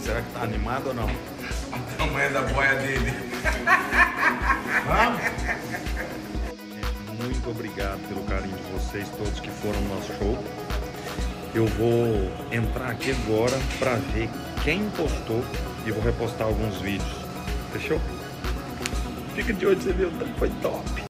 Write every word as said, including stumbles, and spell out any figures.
Será que tá animado ou não? O tamanho da boia dele. Vamos! Muito obrigado pelo carinho de vocês todos que foram no nosso show. Eu vou entrar aqui agora para ver quem postou e vou repostar alguns vídeos. Fechou? Fica de olho, você viu? Foi top!